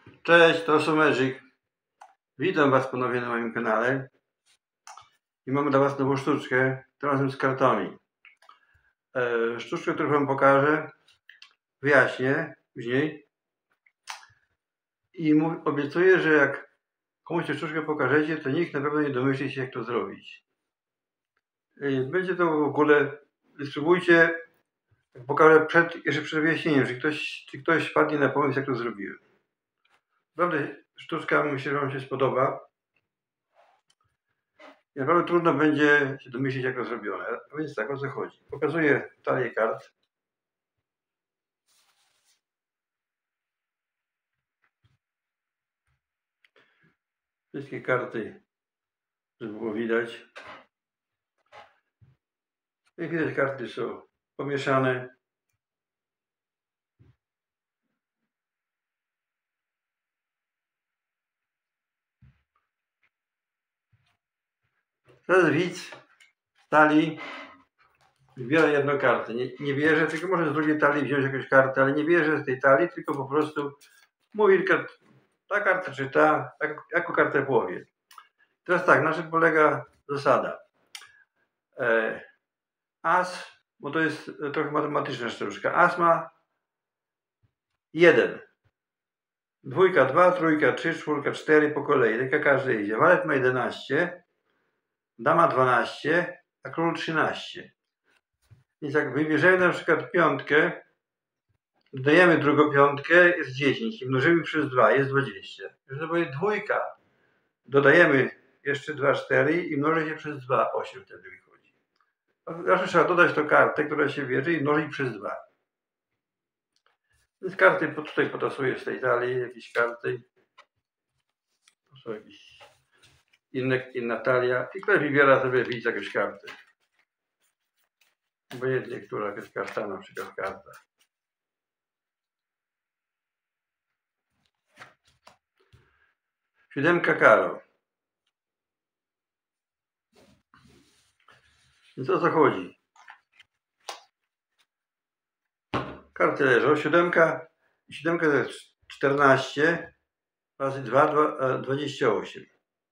Cześć, to Sumerzyk. Witam Was ponownie na moim kanale. I mamy dla Was nową sztuczkę, tym razem z kartami. Sztuczkę, którą Wam pokażę, wyjaśnię później. I obiecuję, że jak komuś tę sztuczkę pokażecie, to nikt na pewno nie domyśli się, jak to zrobić. Będzie to w ogóle, spróbujcie, pokażę jeszcze przed wyjaśnieniem, czy ktoś wpadnie na pomysł, jak to zrobiłem. Naprawdę sztuczka, myślę, że Wam się spodoba. I naprawdę trudno będzie się domyślić, jak to zrobione. A więc tak, o co chodzi. Pokazuję talię kart. Wszystkie karty, żeby było widać. Jak widać, karty są pomieszane. Teraz widz z talii wybiera jedną kartę. Nie bierze, tylko może z drugiej talii wziąć jakąś kartę, ale nie bierze z tej talii, tylko po prostu mówi, ta karta czy ta, jaką kartę powie. Teraz tak, na czym polega zasada? As, bo to jest trochę matematyczna sztuczka. As ma 1. Dwójka 2, trójka 3, czwórka 4 po kolei. Tak jak każdy idzie. Walet ma 11, dama 12, a król 13. Więc jak wybierzemy na przykład piątkę, dodajemy drugą piątkę, jest 10 i mnożymy przez 2, jest 20. Jeżeli to będzie dwójka, dodajemy jeszcze 2, 4 i mnoży się przez 2, 8 wtedy wychodzi. Zawsze trzeba dodać tą kartę, która się bierze i mnożyć przez 2. Więc karty tutaj potasuję z tej talii, jakieś karty. To są jakieś inna talia. I ktoś wybiera sobie widz jakąś kartę. Obojętnie, która jakaś karta, na przykład karta. Siódemka karo. Więc o co chodzi? Karty leżą. Siódemka to jest 14 razy 2, 28.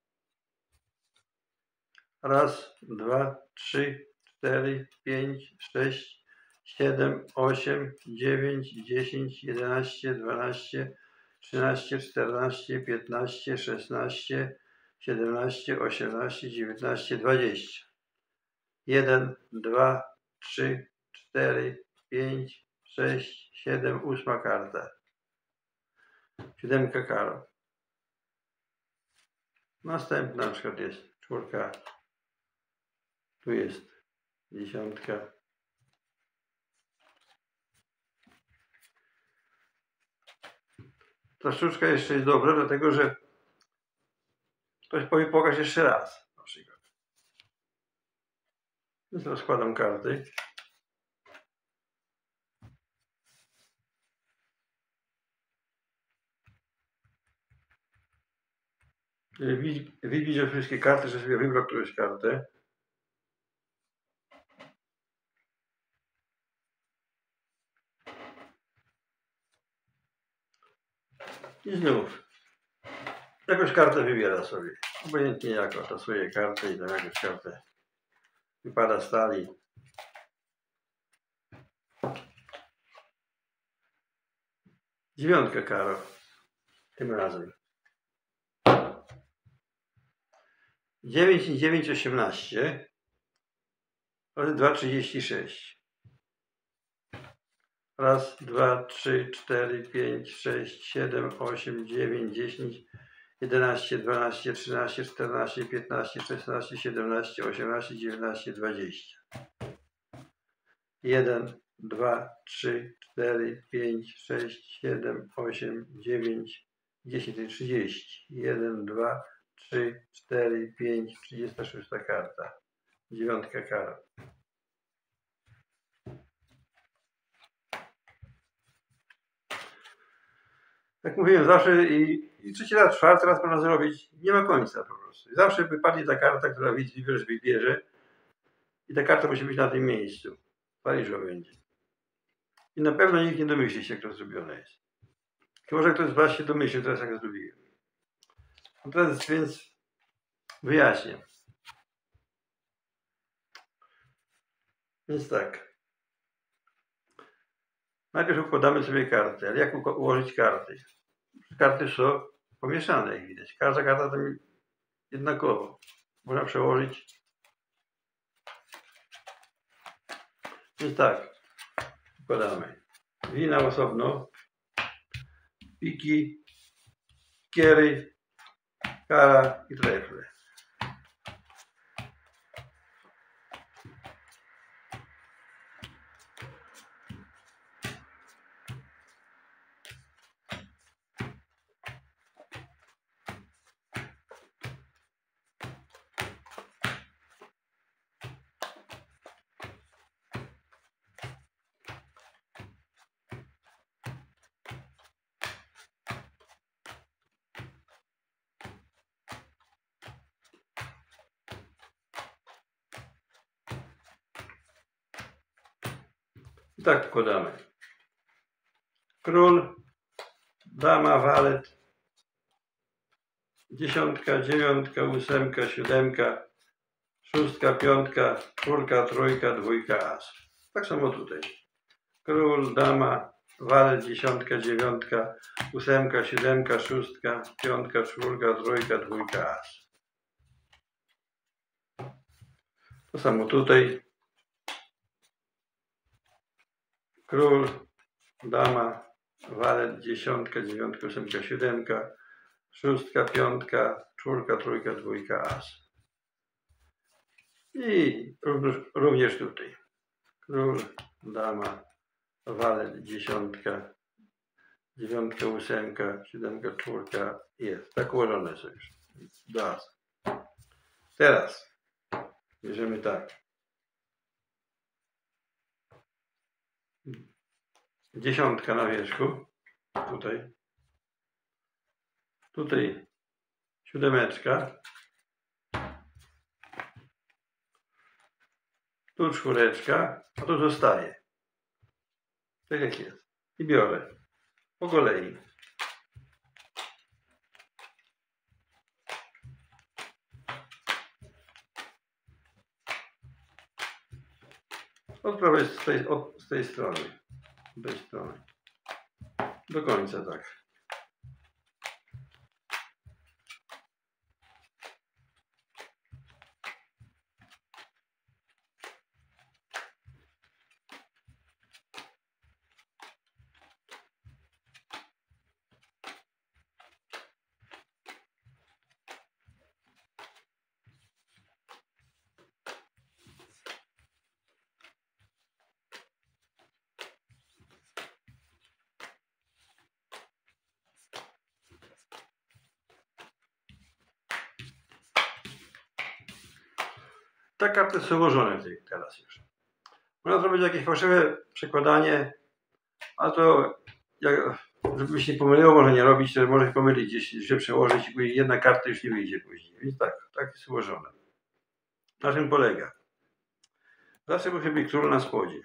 Raz, 2, 3, 4, 5, 6, 7, 8, 9, 10, 11, 12, 13, 14, 15, 16, 17, 18, 19, 20. 1, 2, 3, 4, 5, 6, 7, 8 karta. Siódemka karo. Następna na przykład jest czwórka. Tu jest dziesiątka. Ta sztuczka jeszcze jest dobra, dlatego że ktoś powie pokaż jeszcze raz. Na przykład. Więc rozkładam karty. Widzicie wszystkie karty, że sobie wybrał którąś kartę. I znów jakąś kartę wybiera sobie. Obojętnie jaką, tasuje kartę i tam jakąś kartę wypada z talii. Dziewiątka karo. Tym razem. 9 i 9, 18. Razy 2, 36. Raz, 2, 3, 4, 5, 6, 7, 8, 9, 10, 11, 12, 13, 14, 15, 16, 17, 18, 19, 20. 1, 2, 3, 4, 5, 6, 7, 8, 9, 10, 30. 1, 2, 3, 4, 5, 36 karta. Dziewiątka karo. Jak mówiłem, zawsze i trzeci raz, czwarty raz można zrobić, nie ma końca po prostu. I zawsze wypadnie ta karta, która widz wybierze i ta karta musi być na tym miejscu. W Paryżu będzie. I na pewno nikt nie domyśli się, jak to zrobione jest. To może ktoś z Was się domyślił teraz, jak zrobiłem. No teraz więc wyjaśnię. Więc tak. Najpierw układamy sobie kartę. Ale jak ułożyć karty? Karty są pomieszane, jak widać. Każda karta to jednakowo. Można przełożyć. Więc tak. Układamy. Wina osobno. Piki, kiery, kara i trefle. I tak układamy. Król, dama, walet, dziesiątka, dziewiątka, ósemka, siódemka, szóstka, piątka, czwórka, trójka, dwójka, as. Tak samo tutaj. Król, dama, walet, dziesiątka, dziewiątka, ósemka, siódemka, szóstka, piątka, czwórka, trójka, dwójka, as. To samo tutaj. Król, dama, walet, dziesiątka, dziewiątka, ósemka, siódemka, szóstka, piątka, czwórka, trójka, dwójka, as. I również tutaj. Król, dama, walet, dziesiątka, dziewiątka, ósemka, siódemka, czwórka. Jest. Tak ułożone są już. Do as. Teraz bierzemy tak. Dziesiątka na wierzchu. Tutaj. Tutaj siódemeczka. Tu czwóreczka, a tu zostaje. Tak jak jest. I biorę. Po kolei. Od prawej z tej strony. Z tej strony. Do końca tak. Te karty są ułożone teraz już. Można zrobić jakieś fałszywe przekładanie, a to żeby się nie pomyliło, może nie robić, to może się pomylić gdzieś, że przełożyć i później jedna karta już nie wyjdzie później. Więc tak jest ułożone. Na czym polega? Zawsze musi być król na spodzie.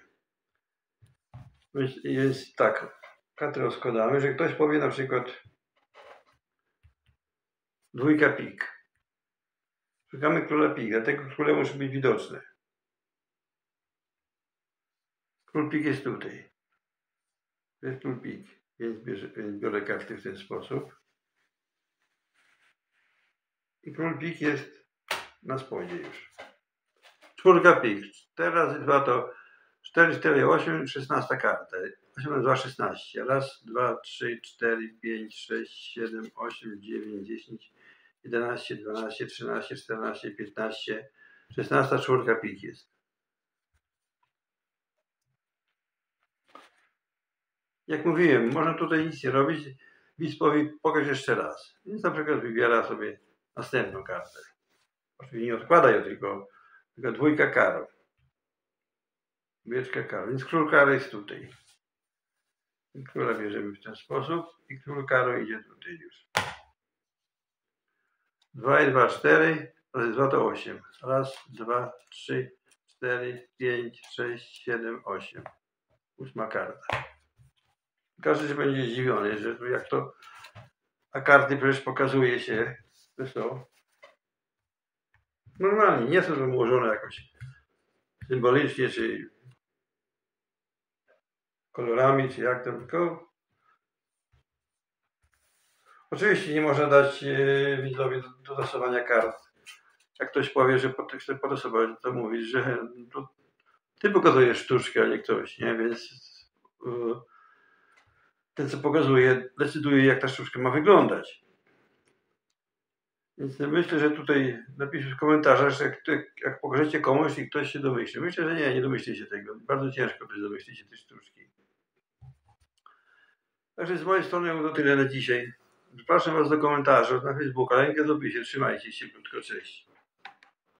Więc tak, karty rozkładamy, że ktoś powie na przykład dwójka pik. Szukamy króla pik, dlatego króle muszą być widoczne. Król pik jest tutaj. To jest król pik, więc biorę karty w ten sposób. I król pik jest na spodzie już. Czwórka pik. 4 razy 2 to 4, 4, 8, 16 karta. 8 razy 2, 16. Raz, 2, 3, 4, 5, 6, 7, 8, 9, 10, 11, 12, 13, 14, 15, 16 czwórka pik jest. Jak mówiłem, można tutaj nic nie robić. Widz powie, pokaż jeszcze raz. Więc na przykład wybiera sobie następną kartę. Oczywiście nie odkłada ją, tylko dwójka karo. Dwójeczka karo. Więc król karo jest tutaj. I króla bierzemy w ten sposób i król karo idzie tutaj już. 2 i 2, 4, razy 2 to 8. Raz, 2, 3, 4, 5, 6, 7, 8. 8 karta. Każdy się będzie zdziwiony, że jak to, a karty przecież pokazuje się, że są normalnie, nie są ułożone jakoś symbolicznie, czy kolorami, czy jak tam, tylko oczywiście nie można dać widzowi do losowania kart. Jak ktoś powie, że chce porysować, to mówić, że to ty pokazujesz sztuczkę, a nie ktoś, nie? Więc ten, co pokazuje, decyduje, jak ta sztuczka ma wyglądać. Więc myślę, że tutaj napiszesz w komentarzach, że jak pokażecie komuś i ktoś się domyśli. Myślę, że nie domyśli się tego. Bardzo ciężko ktoś domyśli się tej sztuczki. Także z mojej strony to tyle na dzisiaj. Zapraszam Was do komentarzy na Facebooka, linkę w opisie. Trzymajcie się, krótko, cześć.